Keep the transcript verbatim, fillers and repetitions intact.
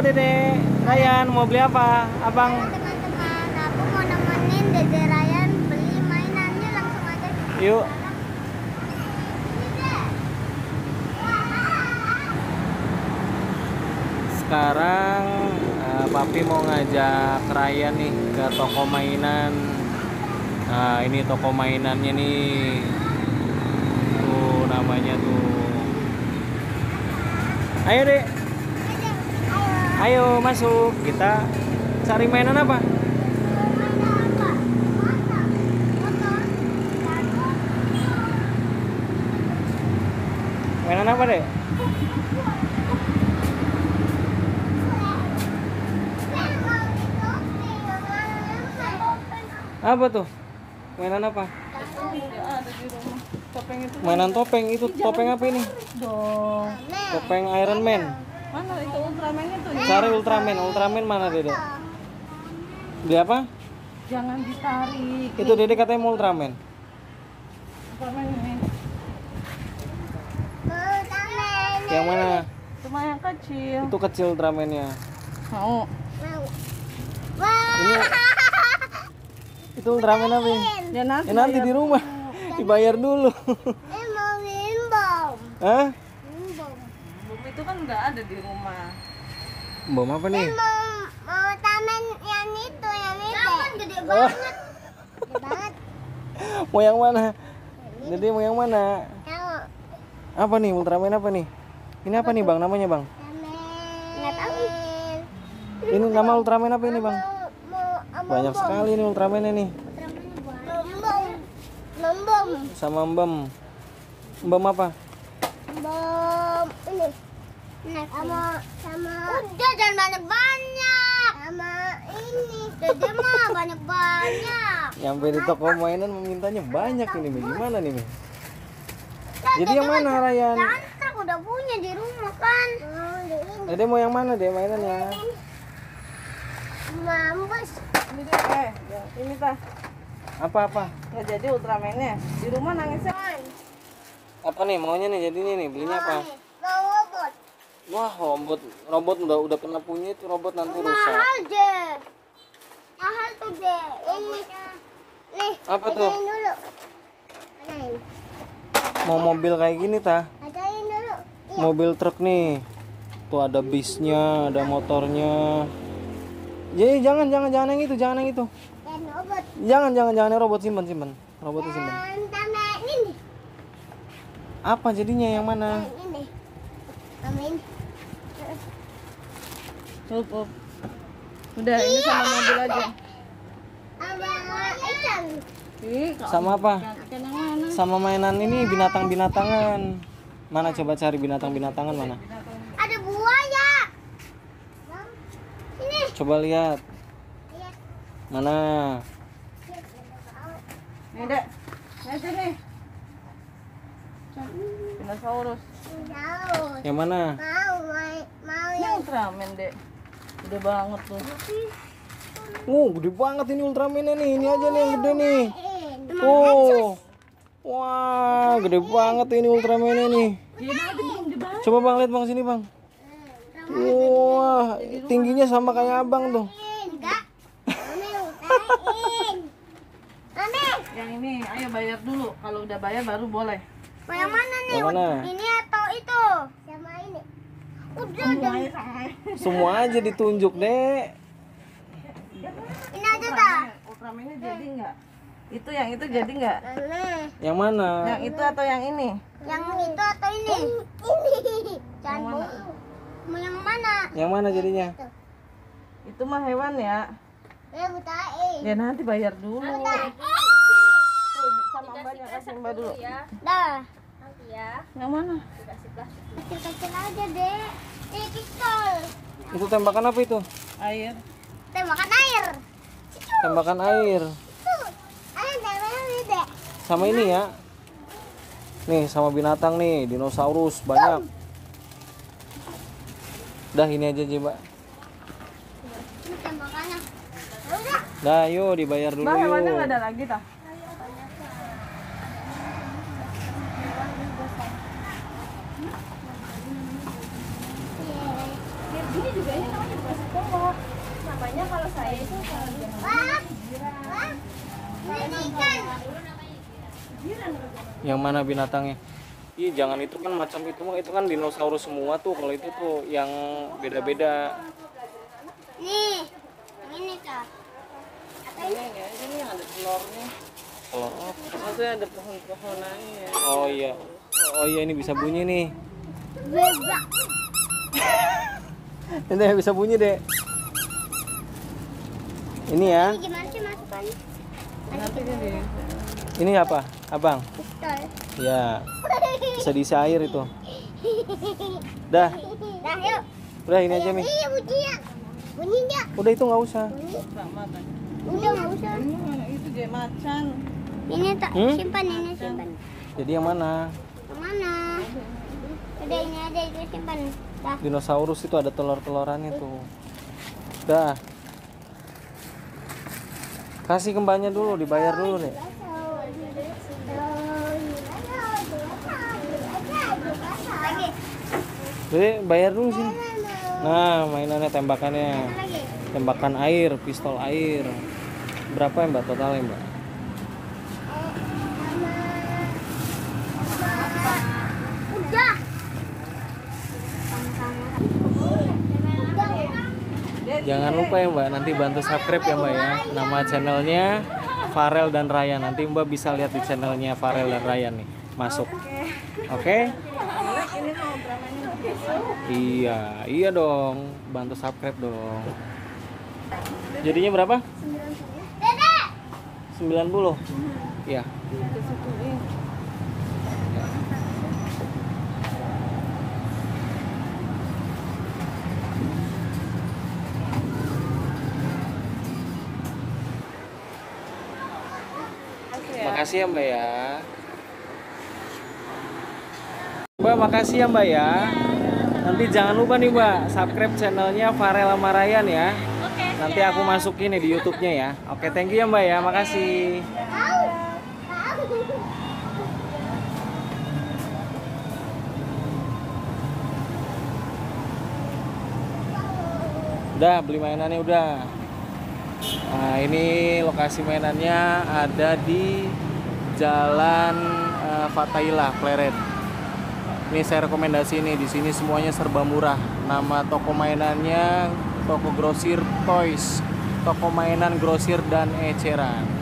Dede Ryan, mau beli apa? Abang. Teman-teman, aku mau nemenin Dede Ryan beli mainannya, langsung aja. Yuk. Sekarang uh, Papi mau ngajak Ryan nih ke toko mainan. Nah, ini toko mainannya nih. Tuh namanya tuh. Ayo, Dek. Ayo masuk, kita cari mainan apa? Mainan apa, Dek? Apa tuh? Mainan apa? Topeng itu Mainan topeng itu. Topeng apa ini? dong. Topeng Iron Man. Mana itu Ultraman itu? Cari Ultraman. Ultraman mana, Dede? Beli apa? Jangan ditarik. Itu Dede katanya mau Ultraman. Ultraman ini. Yang mana? Cuma yang kecil. Itu kecil Ultraman-nya. Mau. Ini itu Ultraman apa ini? Ya nanti. Ya, nanti di rumah dibayar dulu. Eh, mau bimbom. Hah? Bimbom. Bom itu kan nggak ada di rumah. Bom apa nih? Mau mau taman yang itu, yang itu. Taman gede banget. Gede banget. Mau yang mana? Jadi mau yang mana? Tahu. Apa nih Ultraman apa nih? Ini apa nih Bang namanya Bang? Taman. Nggak tahu. Ini nama Ultraman apa ini Bang? Mau mau Banyak sekali nih Ultraman ini. Membom. Membom. Sama Mbem. Mbem apa? Bom ini. Nah, sama sama udah jangan banyak-banyak. Sama ini. Dede mah banyak-banyak. Nyampe di toko mainan memintanya banyak ini. Bagaimana nih? Bang? Nah, Jadi Dede yang mana mah Ryan? Jantrek udah punya di rumah kan. Oh, di ini. Dede mau yang mana deh mainannya? Mampus. Ini deh, eh, yang ini tah. Apa-apa? Nggak jadi Ultramannya. Di rumah nangisnya. Apa nih maunya nih jadinya nih belinya apa? Mau robot. Wah robot robot udah udah pernah punya itu robot nanti rusak. Mahal deh. Mahal tuh deh. Ini. Nih. Apa tuh? Ajain dulu. Ajain. Mau mobil kayak gini tah? Ajain dulu. Mobil truk nih. Tuh ada bisnya, ada motornya. Jadi jangan jangan jangan yang itu, jangan yang itu. Dan robot. Jangan jangan jangan yang robot simpan simpan. Robotnya simpan. Dan taman ini. Apa jadinya yang mana? Ini. Amin. Up, up. Udah, ini sama mobil aja. Abang ikan. Ih, Sama apa? ikan yang mana? Sama mainan ini binatang-binatangan. Mana coba cari binatang-binatangan mana? Ada buaya. Ini. Coba lihat. Lihat. Mana? Nih, Dek. Nih, sini. Dinosaurus. Tahu. Yang mana? Mau mau mau Ini yang Ultraman, Dek. Gede banget tuh. Uh, gede banget ini Ultraman-nya nih. Ini aja nih yang gede nih. ini. Oh. Wah, gede banget ini Ultraman-nya nih. Iya, nanti belum dibahas. Coba Bang lihat Bang sini, Bang. Wah, tingginya sama kayak Abang tuh. Enggak. Mami utain. Mami. Yang ini, ayo bayar dulu. Kalau udah bayar baru boleh. Mau yang mana nih? Yang mana? Ini atau itu? Sama ini. Udah, udah. Ayo, sama. Semua aja ditunjuk, Dek. Ini aja dah. Ultraman-nya jadi nggak? Itu yang itu jadi nggak? Aneh. Yang mana? Yang itu atau yang ini? Yang itu atau ini? Ini. Jangan Yang mana? bohong. Mau yang mana? Yang mana jadinya? Itu mah hewan ya. Ya butain. Ya nanti bayar dulu. Butain. Tuh, sama mbaknya kasih mbak dulu. Dah. Yang mana? Kecil-kecil aja deh. Ini pistol. Itu tembakan apa itu? Air. Tembakan air. Tembakan air. Tuh. Ayo tembakan ini deh. Sama ini ya. Nih, sama binatang nih, dinosaurus banyak. Dah ini aja, Mbak. Ini tembakannya. Udah. Dah, yuk dibayar dulu Mbak, hewannya yuk. nggak ada lagi tah? Biar gini juga ini namanya bukan sekolah. Namanya kalau saya itu kalau dia Wah, wah, ini ikan. Yang mana binatangnya? Ih, jangan itu kan macam itu mah, itu kan dinosaurus semua tuh. Kalau itu tuh yang beda-beda. Nih, yang ini kak. ini ya, ini yang ada telurnya. Telur. Maksudnya ada pohon-pohonannya. Oh iya. Oh iya, ini bisa bunyi nih. Bebek. Ini bisa bunyi, Dek. Ini ya. Ini gimana sih masukannya? Nanti kan dia. Ini apa, Abang? Pistol. Ya, bisa diisi air itu. Dah, Dah yuk. udah ini aja, Mi. Iya bunyinya. Bunyinya. Udah itu nggak usah. Sama kan. Udah nggak usah. Ini mana itu dia macan. Ini tak Hmm? simpan ini simpan. Jadi yang mana? Yang mana? Udah ini aja itu simpan. Dah. Dinosaurus itu ada telur-telorannya tuh. Dah. Kasih kembalinya dulu, dibayar dulu, Dek. Lagi. Jadi bayar dulu sini. Nah, mainannya tembakannya. Lagi. Tembakan air, pistol air. Berapa ya, Mbak, totalnya, Mbak? Udah. Jangan lupa ya, Mbak, nanti bantu subscribe ya, Mbak ya. Nama channelnya Farel dan Ryan. Nanti Mbak bisa lihat di channelnya Farel dan Ryan nih. Masuk. Oke? Ini mau berapanya? Iya, iya dong. Bantu subscribe dong. Jadinya berapa? Dedek. sembilan puluh. Iya. Makasih ya, Mbak ya. Mbak, makasih ya, Mbak ya. Nanti jangan lupa nih, Mbak, subscribe channelnya Farel sama Ryan ya. Nanti aku masukin nih di YouTube-nya ya. Oke, thank you ya, Mbak ya. Makasih. Tahu. Tahu. Udah beli mainannya udah. Nah, ini lokasi mainannya ada di Jalan uh, Fatailah, Pleret. Ini saya rekomendasi nih, di sini semuanya serba murah. Nama toko mainannya Toko Grosir Toys, toko mainan grosir dan eceran.